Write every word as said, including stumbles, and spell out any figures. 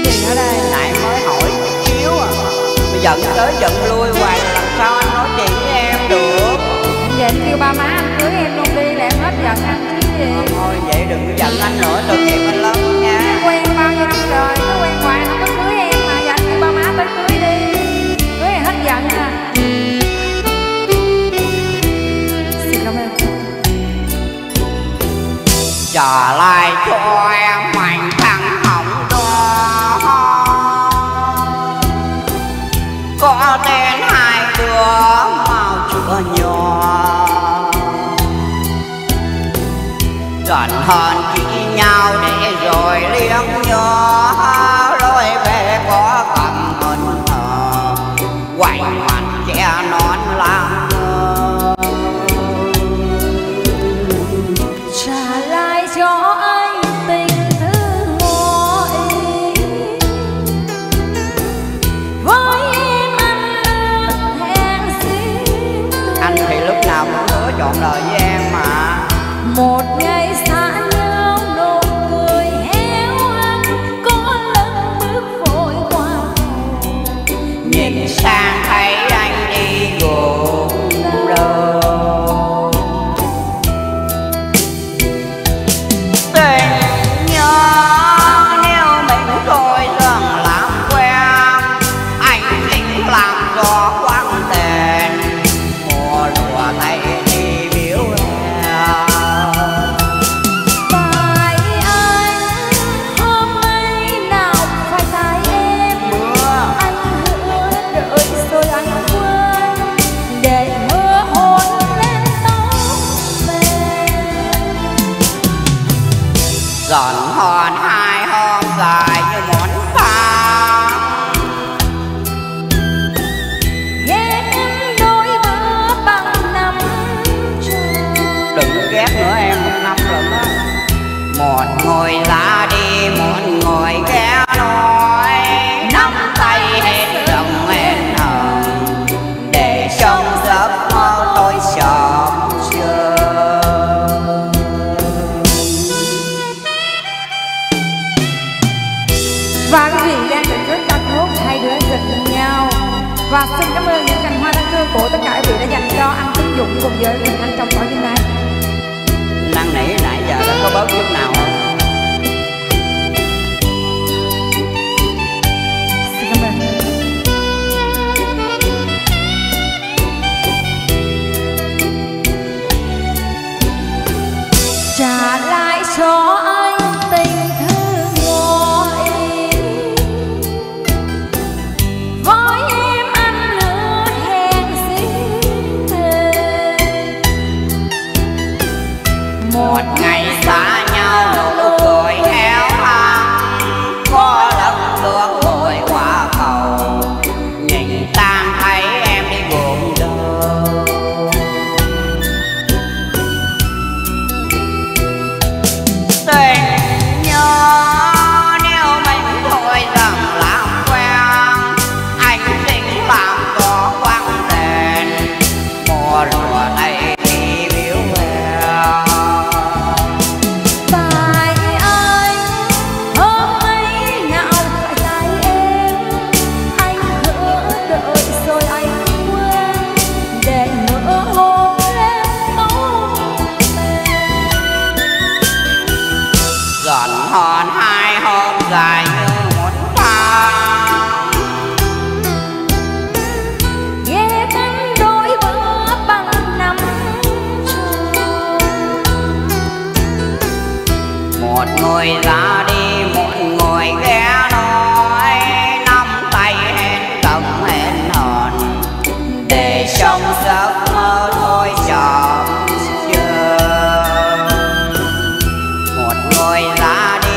gì ở đây? Nãy mới hỏi chút xíu à, bây giận tới giận lui hoài làm sao anh nói chuyện với em được? Vậy anh kêu ba má anh cưới em luôn đi để em hết giận anh chứ gì. Thôi vậy đừng có giận anh nữa, tội nghiệp anh lắm nha. Quen bao nhiêu năm rồi, cứ quen hoài không có cưới em mà. Giờ anh kêu ba má tới cưới đi, cưới em hết giận à. Xin cảm ơn. Trả lại cho em mảnh thằng hỏng đó, có tên hai đứa mau chưa nhỏ, gần hơn chỉ nhau để rồi liếng nhớ, lối về có cầm hình thờ quay mặt che nón làm ngơ. Trả lại cho anh tình thương ngỏ ý, với em anh ước hẹn xin. Anh thì lúc nào cũng hứa trọn đời với em mà. Một ngày xa nhau nụ cười héo hắt, có lần bước vội qua Nhìn sang thấy anh đi gục đầu, tình nhớ nếu mình thôi dần làm quen, anh định làm gió quăng đèn mùa lùa tay đi biểu em. phải anh hôm nay nào phải tại em, Mưa anh hứa đợi rồi anh quên để mưa hôn lên tóc mềm. giòn hòn hai hôm dài như món tháng, Ghét em đôi bữa bằng năm trời. đừng có ghét nữa em một năm lần á. Một người ra đi một người ghé nói, nắm tay hết lòng hẹn hò để trong giấc mơ tôi sớm chờ. Và quý vị đang thưởng thức ca khúc Hai Đứa Giận Nhau. Và xin cảm ơn những cành hoa thân thương của tất cả quý vị đã dành cho anh Tuấn Dũng cùng với Quỳnh Anh trong tối đêm nay. Năn nỉ nãy giờ đã có bớt chút nào không? Xin cảm ơn. Trả lại cho anh tình thương ngỏ ý, với em anh hứa hẹn xin thề. Một ngày xa nhau nụ cười héo hắt, có lần bước vội qua cầu, nhìn tan thấy em đi buồn đâu. Tình nhớ nếu mình thôi dần làm quen, anh định làm gió quăng đèn mùa lùa này đi biểu em. Tại anh hôm ấy nào phải tại em, anh hứa đợi rồi anh quên để mưa hôn lên tóc mềm. Giòn hòn hai hôm dài như một tháng, Ghét anh đôi bữa bằng năm trời. một người ra đi một người ghé nói, nắm tay hẹn cầm hẹn hòn để trong giấc mơ thôi chậm chờ. Một người ra đi